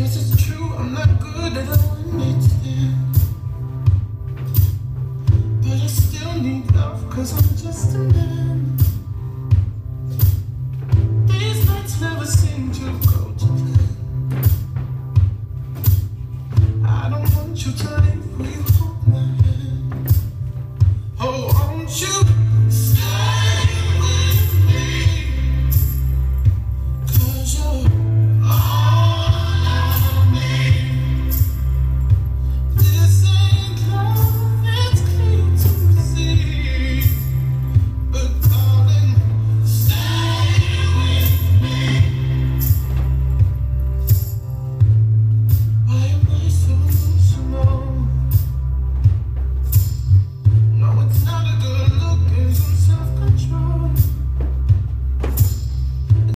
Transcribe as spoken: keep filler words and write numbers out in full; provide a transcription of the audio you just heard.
Yes, it's true, I'm not good at understand, but I still need love, cause I'm just a man.